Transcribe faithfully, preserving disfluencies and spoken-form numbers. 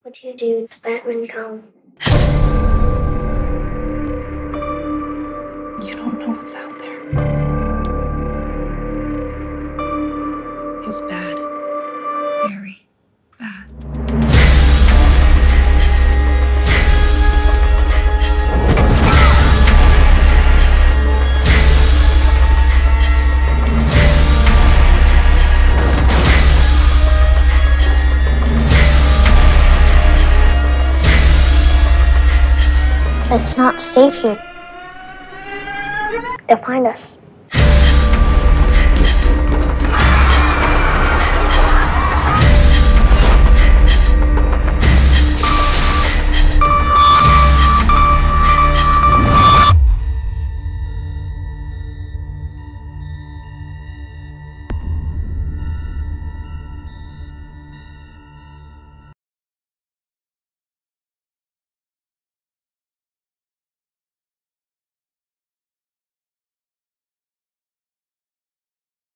What do you do to Batman come? You don't know what's out there. It was bad. Very bad. It's not safe here. They'll find us.